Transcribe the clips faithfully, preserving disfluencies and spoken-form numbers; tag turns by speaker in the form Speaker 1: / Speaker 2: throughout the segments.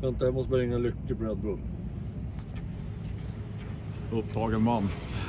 Speaker 1: Vänta, jag måste bara ringa Lycke på Red Bull.
Speaker 2: Upptagen man.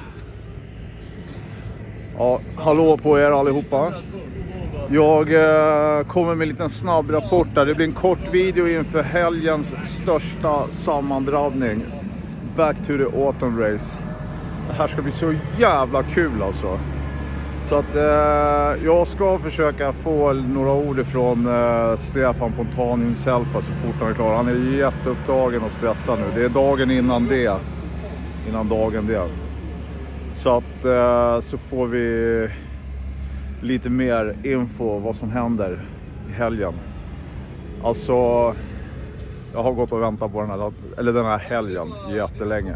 Speaker 2: Ja, hallå på er allihopa. Jag eh, kommer med en liten snabb rapport där. Det blir en kort video inför helgens största sammandrabbning. Back to the autumn race. Det här ska bli så jävla kul alltså. Så att eh, jag ska försöka få några ord från eh, Stefan Pontan himself så fort han är klar. Han är jätteupptagen och stressad nu. Det är dagen innan det. Innan dagen det. Så att eh, så får vi lite mer info vad som händer i helgen. Alltså jag har gått och väntat på den här, eller den här helgen jättelänge.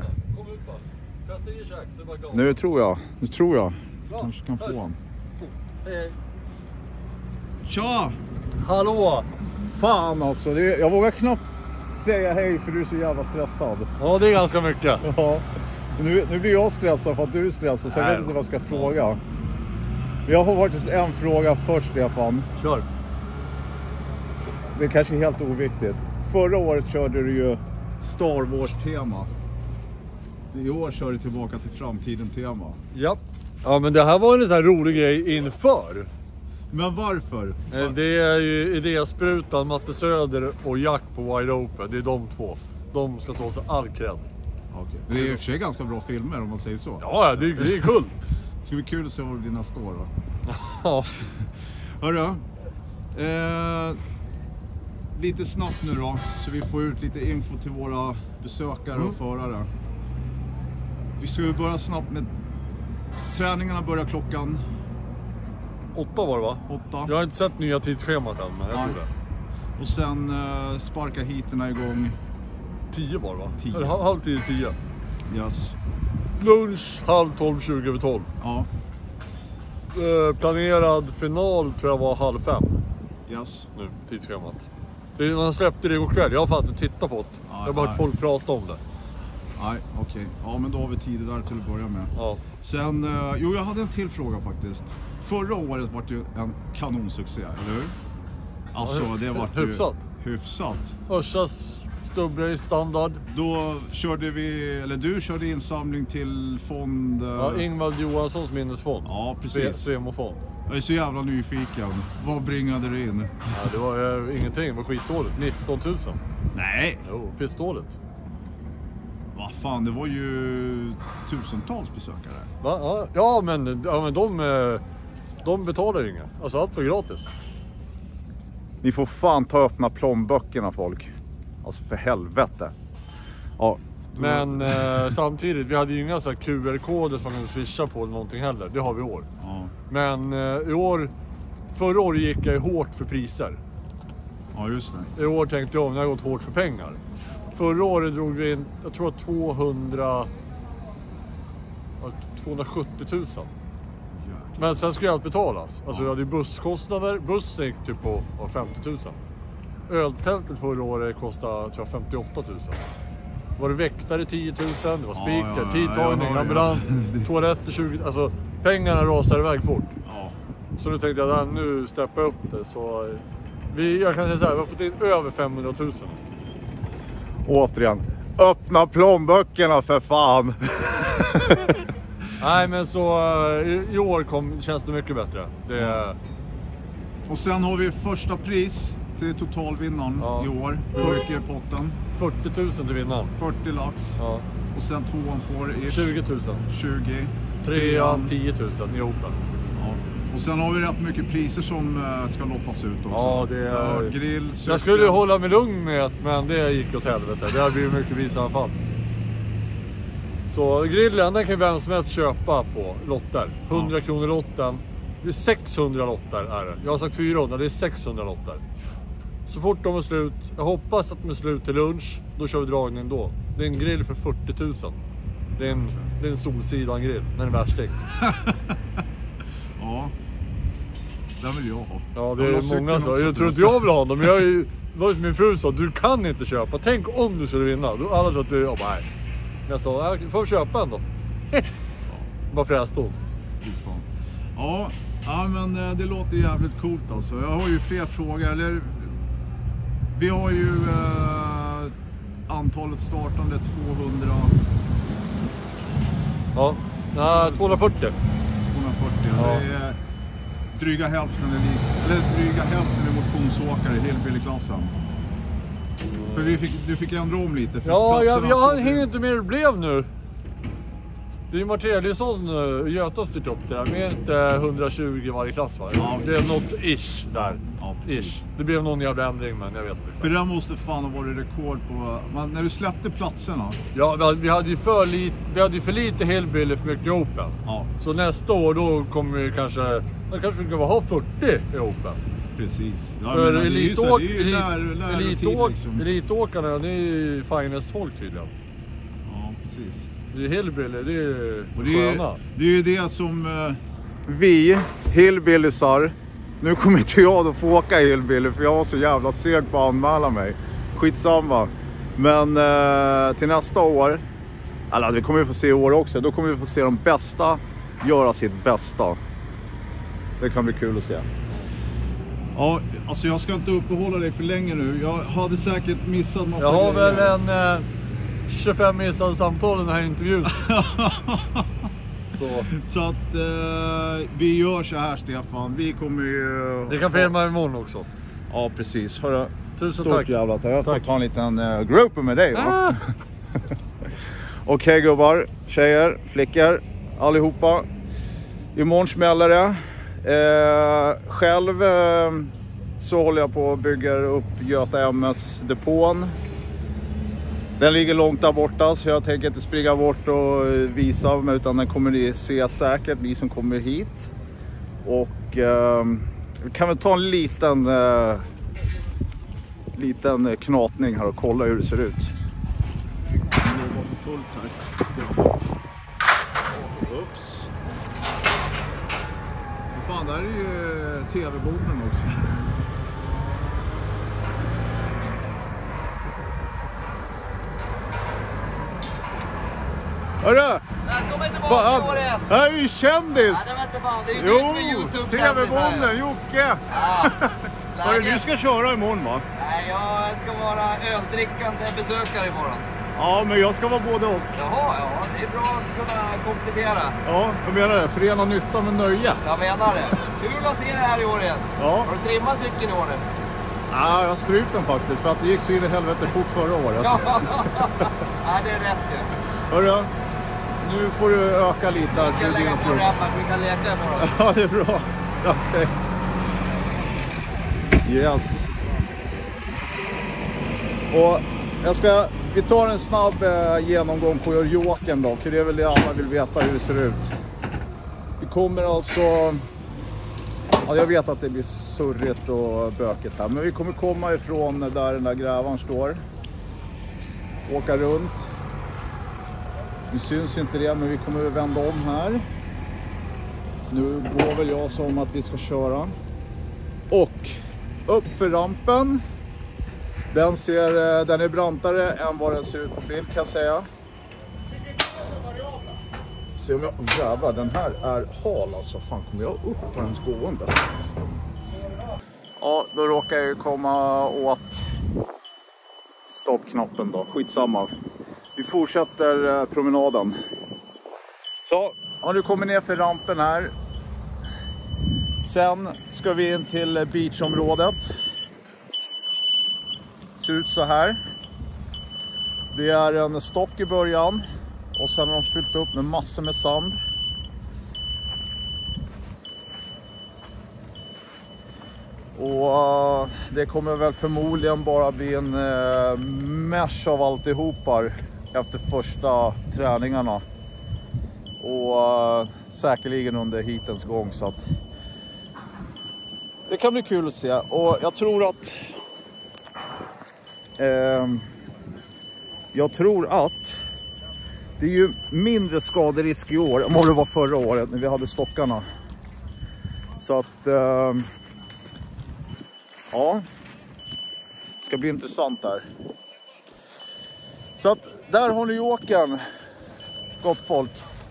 Speaker 2: Nu tror jag, nu tror jag kanske kan få han. Tja!
Speaker 1: Hallå!
Speaker 2: Fan alltså, det, jag vågar knappt säga hej för du är så jävla stressad.
Speaker 1: Ja, det är ganska mycket.
Speaker 2: Ja. Nu, nu blir jag stressad för att du är stressad så jag vet inte vad jag ska fråga. Jag har faktiskt en fråga först, Stefan.
Speaker 1: Kör.
Speaker 2: Det är kanske helt oviktigt. Förra året körde du ju Star Wars-tema. I år kör du tillbaka till framtiden-tema.
Speaker 1: Ja. Ja, men det här var en lite här rolig grej inför.
Speaker 2: Men varför?
Speaker 1: Det är ju Idésprutan, Matte Söder och Jack på Wide Open. Det är de två. De ska ta sig all cred.
Speaker 2: Okej. Det är i och för sig ganska bra filmer om man säger så.
Speaker 1: Ja, det, det är kult.
Speaker 2: Det ska bli kul att se vad det blir nästa år då.
Speaker 1: Ja.
Speaker 2: Hörru. Eh, lite snabbt nu då. Så vi får ut lite info till våra besökare mm. och förare. Vi ska ju börja snabbt med... Träningarna börjar klockan...
Speaker 1: Åtta var det va?
Speaker 2: Åtta.
Speaker 1: Jag har inte sett nya tidsschemat än, men jag tror det.
Speaker 2: Och sen eh, sparkar heaterna igång.
Speaker 1: Tio var det va?
Speaker 2: Tio.
Speaker 1: Eller halv tio, tio.
Speaker 2: Yes.
Speaker 1: Lunch, halv tolv, tjugo över tolv.
Speaker 2: Ja.
Speaker 1: Eh, planerad final tror jag var halv fem.
Speaker 2: Yes.
Speaker 1: Nu, tidsschemat. Det, man släppte det igår kväll, jag har fan inte tittat på det.
Speaker 2: Ja,
Speaker 1: jag har bara hört folk prata om det.
Speaker 2: Nej, okej. Okay. Ja, men då har vi tid där till att börja med.
Speaker 1: Ja.
Speaker 2: Sen, eh, jo jag hade en till fråga faktiskt. Förra året var det ju en kanonsuccé, eller hur? Alltså
Speaker 1: ja,
Speaker 2: det var
Speaker 1: ju... Hyfsat.
Speaker 2: Hyfsat.
Speaker 1: Örsas stubbre standard.
Speaker 2: Då körde vi, eller du körde insamling till fond... Eh...
Speaker 1: Ja, Ingvald Johanssons minnesfond.
Speaker 2: Ja, precis.
Speaker 1: Svemofond.
Speaker 2: Jag är så jävla nyfiken. Vad bringade du in?
Speaker 1: Ja, det var eh, ingenting, det var skitdåligt. nitton tusen.
Speaker 2: Nej!
Speaker 1: Jo, pissdåligt.
Speaker 2: Vad fan, det var ju tusentals besökare.
Speaker 1: Va? Ja, ja, men, ja, men de, de betalar inga. Alltså allt var gratis.
Speaker 2: Ni får fan ta öppna plånböckerna folk. Alltså för helvete. Ja.
Speaker 1: Men eh, samtidigt, vi hade ju inga så här Q R-koder som man kunde swisha på eller någonting heller. Det har vi i år.
Speaker 2: Ja.
Speaker 1: Men eh, i år, förra året gick jag hårt för priser.
Speaker 2: Ja, just det.
Speaker 1: I år tänkte jag om jag har gått hårt för pengar. Förra året drog vi in, jag tror tvåhundra, tvåhundrasjuttio tusen. Men sen skulle allt betalas. Alltså vi hade ju busskostnader. Bussen gick typ på femtio tusen. Öltältet förra året kostade tror jag, femtioåtta tusen. Det var det väktare tio tusen. Det var spiker, ja, ja, tidtagning, ja, ambulans, ja. Toaletter tjugo. Alltså pengarna rasar iväg fort. Ja. Så nu tänkte jag att nu steppar jag upp det. Så vi, jag kan säga så här, vi har fått in över femhundra tusen.
Speaker 2: Återigen, öppna plånböckerna för fan.
Speaker 1: Nej, men så i, i år kom, känns det mycket bättre. Det är...
Speaker 2: Och sen har vi första pris till totalvinnaren ja. I år. Hur mycket är potten?
Speaker 1: fyrtio tusen till vinnaren.
Speaker 2: fyrtio lax. Ja. Och sen tvåan får i
Speaker 1: tjugo tusen.
Speaker 2: tjugo.
Speaker 1: Trean tio tusen i Open.
Speaker 2: Ja. Och sen har vi rätt mycket priser som uh, ska lottas ut också.
Speaker 1: Ja, det är...
Speaker 2: Ja, grill, cykel.
Speaker 1: Jag skulle hålla mig lugn med det, men det gick åt helvete. Det har blivit mycket pris i alla fall. Så grillen, den kan vem som helst köpa på lotter. hundra kronor lotten. Det är sexhundra lotter är det. Jag har sagt fyrahundra, det är sexhundra lotter. Så fort de är slut, jag hoppas att de är slut till lunch, då kör vi dragning då. Det är en grill för fyrtio tusen. Det är en, det är en Solsidan-grill, den är värsting.
Speaker 2: Ja, den vill jag ha.
Speaker 1: Ja, det är många så. Jag tror inte jag vill ha dem, men jag är ju, det var ju min fru sa, du kan inte köpa. Tänk om du skulle vinna. Alla tror att du, jag bara, nej. Jag sa, jag får köpa en då. Bara fräst hon.
Speaker 2: Ja, ja, men det låter jävligt coolt alltså. Jag har ju fler frågor. Eller, vi har ju eh, antalet startande tvåhundra.
Speaker 1: Ja, nej, tvåhundrafyrtio.
Speaker 2: tvåhundrafyrtio.
Speaker 1: Ja.
Speaker 2: Det är dryga hälften är eller dryga hälften är motionsåkare i helbilligklassen. För vi fick, du fick ändra om lite. För
Speaker 1: Ja, jag,
Speaker 2: platserna
Speaker 1: jag
Speaker 2: så-
Speaker 1: hänger inte med hur det blev nu. Det är ju Martin Eliasson och Göta har styrt upp det där. Med inte hundratjugo i varje klass, va?
Speaker 2: Ja.
Speaker 1: Det är något ish där.
Speaker 2: Ja, precis.
Speaker 1: Ish. Det blev någon jävla ändring, men jag vet inte.
Speaker 2: För det där måste fan ha varit rekord på... Man, när du släppte platserna.
Speaker 1: Ja, vi hade- vi hade ju för lite, vi hade ju för lite helbilder, för mycket Open.
Speaker 2: Ja,
Speaker 1: Så nästa år då kommer vi kanske, då kanske vi kan ha fyrtio i Open.
Speaker 2: precis. Ja,
Speaker 1: För
Speaker 2: men det är ju så,
Speaker 1: elitåk,
Speaker 2: det är ju
Speaker 1: elit,
Speaker 2: lär, lär
Speaker 1: elitåk,
Speaker 2: liksom.
Speaker 1: elitåkarna, det är ju finest folk tydligen.
Speaker 2: Ja, precis.
Speaker 1: Det är hillbilly, det är
Speaker 2: Och det är,
Speaker 1: sköna.
Speaker 2: det är ju det som... Uh... Vi, hillbillisar. Nu kommer inte jag att få åka hillbilly för jag var så jävla seg på att anmäla mig. Skitsamma. Men uh, till nästa år, eller det kommer vi få se i år också. Då kommer vi få se de bästa göra sitt bästa. Det kan bli kul att se. Ja, alltså jag ska inte uppehålla dig för länge nu. Jag hade säkert missat massa
Speaker 1: Jag har
Speaker 2: grejer.
Speaker 1: väl en eh, tjugofem missade samtal i den här intervjun. Så.
Speaker 2: Så att eh, vi gör så här, Stefan. Vi kommer ju...
Speaker 1: Vi kan filma imorgon också.
Speaker 2: Ja, precis. Hörru,
Speaker 1: Tusen
Speaker 2: stort
Speaker 1: tack.
Speaker 2: jävla tack. Jag får
Speaker 1: Tack.
Speaker 2: ta en liten uh, group med dig, va?
Speaker 1: Ah!
Speaker 2: Okej, gubbar, tjejer, flickor, allihopa. Imorgon smäller det. Eh, själv eh, så håller jag på att bygga upp Göta M S-depån. Den ligger långt där borta, så jag tänker inte springa bort och visa mig, utan den kommer ni se säkert, ni som kommer hit. Och eh, vi kan väl ta en liten eh, liten knatning här och kolla hur det ser ut. Ups. Fan, där är ju tv-borden också. Hörru!
Speaker 3: Välkommen tillbaka
Speaker 2: Fan,
Speaker 3: i året!
Speaker 2: det här är ju kändis!
Speaker 3: Ja, det vet inte fan, det är ju
Speaker 2: Jo,
Speaker 3: nytt med YouTube-kändis här.
Speaker 2: tv-bonden, Jocke!
Speaker 3: Ja,
Speaker 2: Hörru, du
Speaker 3: läget?
Speaker 2: ska köra imorgon, va?
Speaker 3: Nej, jag ska vara öldrickande besökare imorgon.
Speaker 2: Ja, men jag ska vara både och.
Speaker 3: Jaha, ja, det är bra att kunna komplettera.
Speaker 2: Ja, jag menar det. Förena nytta med nöje.
Speaker 3: Jag menar det. Kul att se det här i år igen.
Speaker 2: Ja.
Speaker 3: Har du trimmat cykeln i år nu?
Speaker 2: Ja, jag har strypt den faktiskt, för att det gick så in i helvete fort förra året.
Speaker 3: Ja, nej, det är rätt ju.
Speaker 2: Hörru, nu får du öka lite här.
Speaker 3: Jag
Speaker 2: så
Speaker 3: ska
Speaker 2: det blir
Speaker 3: lägga
Speaker 2: en
Speaker 3: på
Speaker 2: klubb.
Speaker 3: rampen så vi kan leka imorgon.
Speaker 2: Ja, det är bra. Okej. Yes. Och jag ska, vi tar en snabb eh, genomgång på Jokern då, för det är väl det alla vill veta hur det ser ut. Vi kommer alltså, ja, jag vet att det blir surrigt och bökigt här, men vi kommer komma ifrån där den där grävaren står. Åka runt. Nu syns inte det, men vi kommer att vända om här. Nu går väl jag som att vi ska köra. Och upp för rampen. Den, ser, den är brantare än vad den ser ut på bild, kan jag säga. Se om jag... Oh, jävlar, den här är hal alltså. Fan, kommer jag upp på ens gående? Ja, då råkar jag ju komma åt stoppknappen då. Skitsamma. Vi fortsätter promenaden. Så, har du kommit ner för rampen här. Sen ska vi in till beachområdet. Ser ut så här. Det är en stock i början. Och sen har de fyllt upp med massor med sand. Och det kommer väl förmodligen bara bli en uh, mesh av alltihopar efter första träningarna. Och uh, säkerligen under heatens gång, så att det kan bli kul att se. Och jag tror att uh, jag tror att det är ju mindre skaderisk i år än vad det var förra året när vi hade stockarna. Så att uh, ja, det ska bli intressant där. Så att där har ni Jokern, gott folk.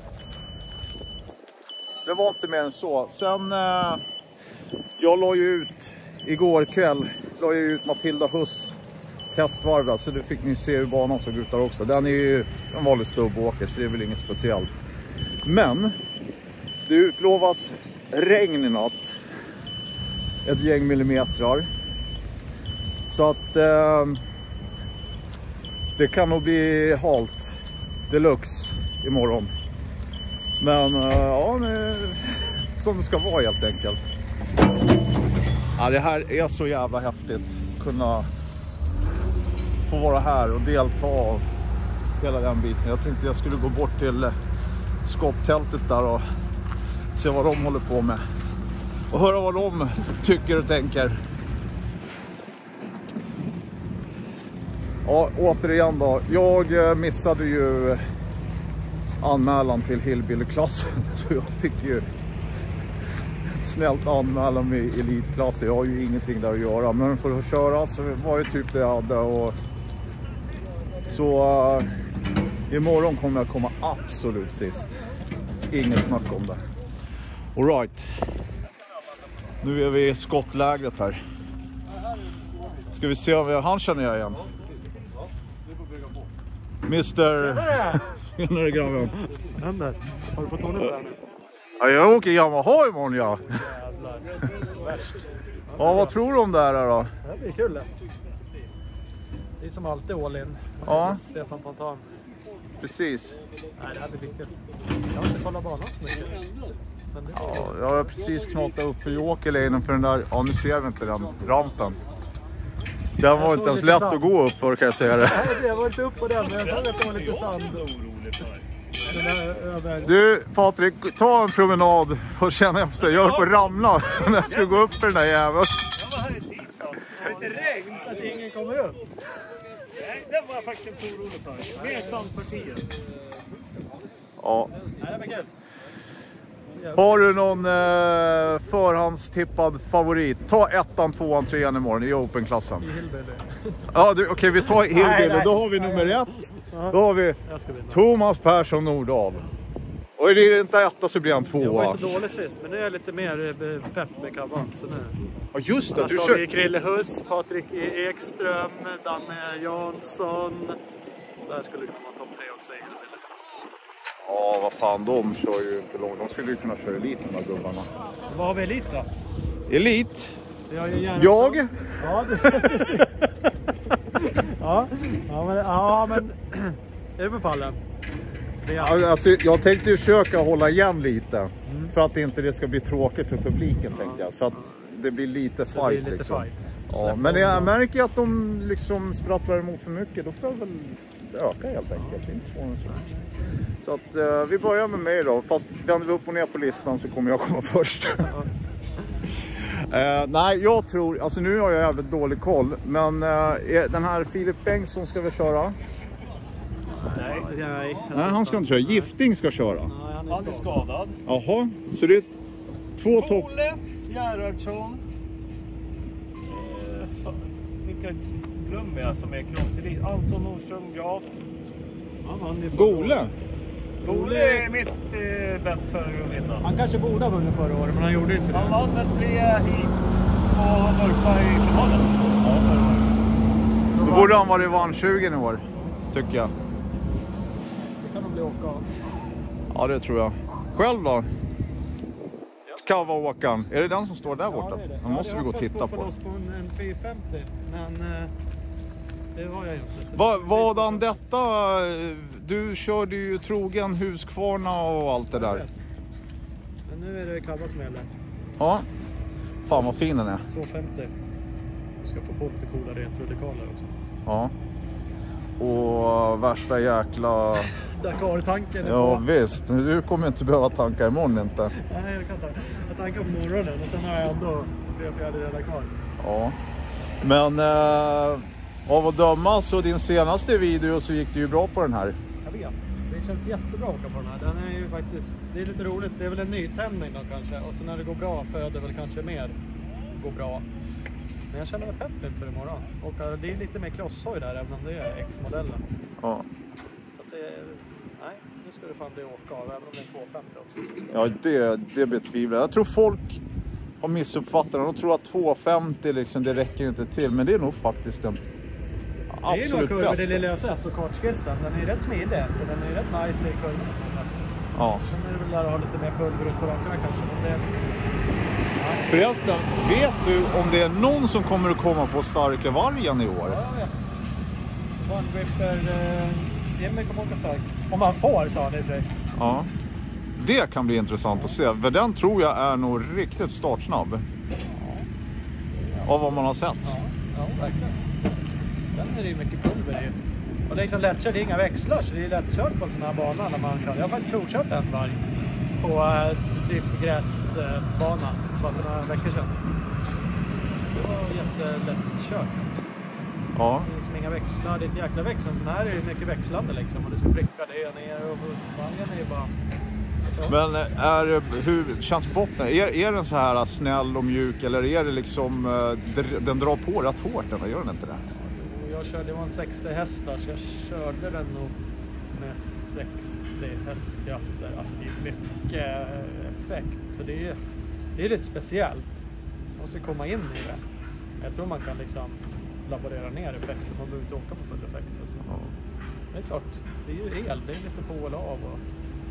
Speaker 2: Det var inte mer än så. Sen eh, jag la ju ut igår kväll, la jag ut Matilda Huss testvarv, så det fick ni se hur banan såg ut där också. Den är ju en vanlig stubbåker, så det är väl inget speciellt. Men det utlovas regn i natt. Ett gäng millimetrar. Så att eh, det kan nog bli halt deluxe imorgon. Men eh, ja, det som det ska vara helt enkelt. Ja, det här är så jävla häftigt. Kunna få vara här och delta av hela den biten. Jag tänkte jag skulle gå bort till skottältet där och se vad de håller på med. Och höra vad de tycker och tänker. Ja, återigen då. Jag missade ju anmälan till Hillbilly-klassen. Så jag fick ju snällt anmäla mig i elitklassen. Jag har ju ingenting där att göra. Men för att köra så var det typ det jag hade. Och så uh, imorgon kommer jag komma absolut sist. Inget snack om det. All right. Nu är vi i skottlägret här. Ska vi se om vi har... Han känner jag igen. Mister Tjenare grabben.
Speaker 1: Händer. Har du fått ordning på det här nu?
Speaker 2: Ja, jag åker Yamaha imorgon, ja.
Speaker 1: Jävlar.
Speaker 2: Ja, vad tror du om det här då?
Speaker 1: Det blir kul det. Det är som alltid all in.
Speaker 2: Ja.
Speaker 1: Stefan Pontan.
Speaker 2: Precis.
Speaker 1: Nej, det här blir viktigt. Jag har inte kollat banan så mycket. Men det är
Speaker 2: Ja, jag har precis knatat upp för Jokerlinen för den där, ja nu ser vi inte den, rampen. Den var inte ens lätt att gå upp för, kan jag säga det.
Speaker 1: Nej, jag var inte upp på den, men jag såg att det var lite sand.
Speaker 2: Du Patrik, ta en promenad och känn efter. Jag höll på att ramla när jag skulle gå upp för den där jäveln.
Speaker 1: Jag var här i tisdag. Det regn så att ingen kommer upp. Nej, det var faktiskt inte så orolig för. Mer sandpartiet.
Speaker 2: Ja.
Speaker 1: Nej, det var kul.
Speaker 2: Har du någon eh, förhandstippad favorit? Ta ettan, tvåan, trean imorgon i Open-klassen.
Speaker 1: I Hillbilly.
Speaker 2: Ja, okej, okay, vi tar Hillbilly.
Speaker 1: Nej, nej.
Speaker 2: Då har vi nummer ett. Då har vi
Speaker 1: Jag ska vinna.
Speaker 2: Thomas Persson Nordahl. Och är det inte etta så blir han tvåa.
Speaker 1: Jag var inte dålig sist, men nu är jag lite mer pepp med kabban. Så nu.
Speaker 2: Ja, just det.
Speaker 1: Annars
Speaker 2: Du
Speaker 1: har
Speaker 2: kör...
Speaker 1: vi Krille Huss, Patrik Ekström, Danne Jansson. Där skulle det kunna vara topp tre också i Hillbilly.
Speaker 2: Ja, vad fan, de kör ju inte långt. De skulle ju kunna köra elit, de här gubbarna.
Speaker 1: Vad har vi elit då?
Speaker 2: Elit?
Speaker 1: Jag? Ju gärna
Speaker 2: Jag?
Speaker 1: Ja, det... ja, ja, men, ja, men... Är du på pallen?
Speaker 2: Ja, alltså, jag tänkte ju försöka hålla igen lite. Mm. För att inte det ska bli tråkigt för publiken, ja. Tänkte jag. Så att det blir lite fight.
Speaker 1: Blir lite
Speaker 2: liksom.
Speaker 1: fight.
Speaker 2: Ja, men jag märker att de liksom sprattlar emot för mycket. Då får jag väl öka helt enkelt. Det är inte svårare så. Så att uh, vi börjar med mig då. Fast vänder vi upp och ner på listan så kommer jag komma först. uh, nej, jag tror... Alltså nu har jag jävligt dålig koll. Men uh, den här Filip Bengtsson ska vi köra?
Speaker 1: Nej, nej.
Speaker 2: Nej, han ska inte köra. Gifting ska köra.
Speaker 1: Nej, han, är han är skadad.
Speaker 2: Jaha, så det är två topp...
Speaker 1: Olle Gerhardsson. Eh, vilka glömmer jag som är crosselit? Anton Nordström, Graf.
Speaker 2: Gole?
Speaker 1: Gole är mitt eh, bett för att vinna. Han kanske borde ha vunnit förra året, men han gjorde inte det. Han vann väl tre hit och Norpa i finalen. Ja, förra året.
Speaker 2: Då borde han vara revansch tjugo i år, tycker jag.
Speaker 1: Det kan nog bli åka av.
Speaker 2: Ja, det tror jag. Själv då? Kava-åkan. Är det den som står där borta?
Speaker 1: Ja, det är det.
Speaker 2: Den måste
Speaker 1: ja,
Speaker 2: vi gå och titta på.
Speaker 1: Jag på en fyra femtio, men eh, det var jag inte.
Speaker 2: Va, vadan detta? Du körde ju trogen Huskvarna och allt det där.
Speaker 1: Men nu är det Kava som gäller.
Speaker 2: Ja. Fan vad fin den är.
Speaker 1: två femtio. Jag ska få bort det coola retrodekaler också.
Speaker 2: Ja. Och värsta jäkla...
Speaker 1: Dakar-tanken är
Speaker 2: Ja
Speaker 1: på.
Speaker 2: visst, du kommer inte behöva tanka imorgon inte.
Speaker 1: Nej, jag kan ta. Jag tankar på morgonen och sen har jag ändå tre fjärdedelar kvar.
Speaker 2: Ja. Men eh, av att döma så din senaste video så gick det ju bra på den här.
Speaker 1: Jag vet. Det känns jättebra att åka på den här. Den är ju faktiskt, det är lite roligt. Det är väl en nytändning då kanske. Och sen när det går bra föder väl kanske mer går bra. Men jag känner mig pepp inför imorgon. Och det är lite mer crosshoj där även om det är X-modellen.
Speaker 2: Ja.
Speaker 1: Så att det är, nej, nu ska det fan bli åka av även om det är två femtio också.
Speaker 2: Ja, det, det betvivlar jag. Jag tror folk har missuppfattat det. De tror att två femtio liksom, det räcker inte till. Men det är nog faktiskt en... absolut
Speaker 4: det är nog kurvor
Speaker 2: bäst.
Speaker 4: det lilla jag sett och kartskissen. Den är rätt smidig, så den är rätt nice i kurvorna.
Speaker 2: Ja.
Speaker 4: Sen är det väl där att ha lite mer pulver ut på rakarna kanske. Men det...
Speaker 2: Förresten, vet du om det är någon som kommer att komma på starka vargen i år?
Speaker 4: Ja, jag vet. One Ripper, eh, Emil kommer åka stark. Om han får, sa han i sig.
Speaker 2: Ja. Det kan bli intressant att se. För den tror jag är nog riktigt startsnabb. Ja. Av vad man har sett.
Speaker 4: Ja, ja verkligen. Den är det ju mycket pulver i. Och det är liksom lättkört, det är inga växlar, så det är lättkört på en sån här bana när man kan. Jag har faktiskt provkört en varg på äh, typ gräsbana äh, bara för några veckor sedan. Det var jättelättkört.
Speaker 2: Ja.
Speaker 4: Det är liksom inga växlar, det är ett jäkla växel. Sån här är ju mycket växlande liksom och du ska pricka det ner och vargen är ju bara... Ja.
Speaker 2: Men är, hur känns botten? Är, är den så här snäll och mjuk eller är det liksom, den drar på rätt hårt eller gör den inte det?
Speaker 4: Jag körde, det var en sextio hästar så jag körde den nog med sextio hästkrafter. Alltså det är mycket effekt så det är, det är lite speciellt. Man måste komma in i det. Jag tror man kan liksom laborera ner effekten. Man behöver inte åka på full effekt. Alltså.
Speaker 2: Ja.
Speaker 4: Det är klart, det är ju el, det är lite på eller av. Och...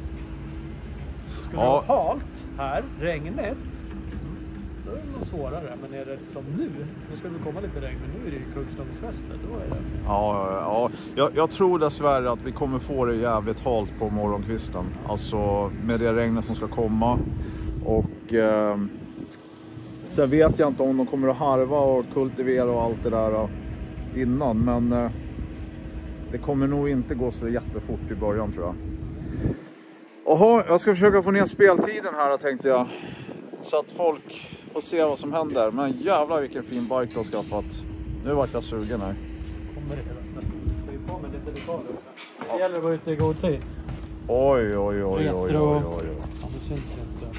Speaker 4: Skulle
Speaker 2: Ja.
Speaker 4: det vara halt här, regnigt, då är det nog svårare. Men är det som nu, nu ska det komma lite regn, men nu är det ju Kungsholmsfester, då är det...
Speaker 2: Ja, ja. Jag, jag tror dessvärre att vi kommer få det jävligt halt på morgonkvisten. Alltså med det regnet som ska komma. Och eh, sen vet jag inte om de kommer att harva och kultivera och allt det där innan. Men eh, det kommer nog inte gå så jättefort i början tror jag. Jaha, jag ska försöka få ner speltiden här tänkte jag. Så att folk får se vad som händer. Men jävlar vilken fin bike du har skaffat. Nu vart jag sugen här.
Speaker 4: Kommer det hela. Ska vi på med lite dekaler också. Det gäller att vara ute i god tid.
Speaker 2: Oj, oj, oj, oj, oj, oj, oj.
Speaker 4: Ja, det syns inte.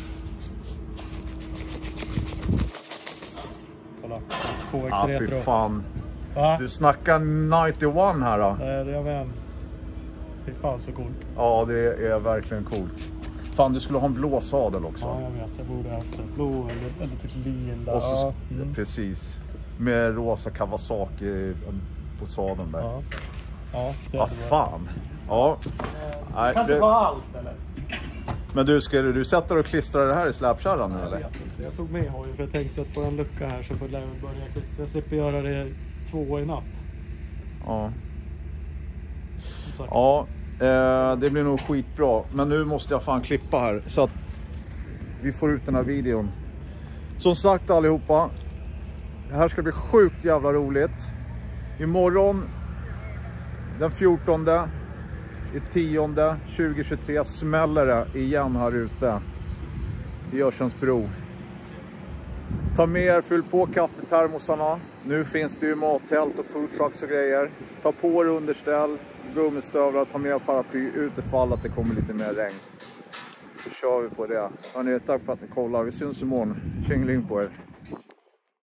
Speaker 4: Kolla. K X
Speaker 2: Ja,
Speaker 4: Retro.
Speaker 2: fy fan.
Speaker 4: Va?
Speaker 2: Du snackar nittioett här då.
Speaker 4: Det är det jag vet. Det är fan så coolt.
Speaker 2: Ja, det är verkligen coolt. Fan, du skulle ha en blå sadel också.
Speaker 4: Ja, jag vet. Jag borde ha haft en blå eller, eller typ lila.
Speaker 2: Och så,
Speaker 4: ja. Mm.
Speaker 2: precis. Med rosa Kawasaki på sadeln där.
Speaker 4: Ja, ja det är
Speaker 2: Vad
Speaker 4: det.
Speaker 2: fan. Ja. Nej,
Speaker 4: Kan inte
Speaker 2: det...
Speaker 4: vara allt eller?
Speaker 2: Men du, ska du sätta och klistra det här i släpkärran nu
Speaker 4: Jag
Speaker 2: eller?
Speaker 4: vet inte. Jag tog med hojen för jag tänkte att få en lucka här så får jag börja klistra. Jag slipper göra det två i natt.
Speaker 2: Ja.
Speaker 4: Som sagt.
Speaker 2: Ja, eh, det blir nog skitbra. Men nu måste jag fan klippa här så att vi får ut den här videon. Som sagt allihopa, det här ska bli sjukt jävla roligt. Imorgon den fjortonde i tionde tjugohundratjugotre smäller det igen här ute i Örsundsbro. Ta med er, fyll på kaffetermosarna. Nu finns det ju mattält och food trucks och grejer. Ta på er underställ, gummistövlar, ta med paraply utifall att det kommer lite mer regn. Så kör vi på det. Hörrni, tack för att ni kollar. Vi syns imorgon. Tjingeling på er.